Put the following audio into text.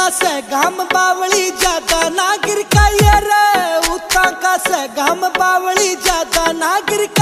का से घाम बावली ज्यादा नागिर का ये रे, उता का से घाम बावली ज्यादा नागिर का।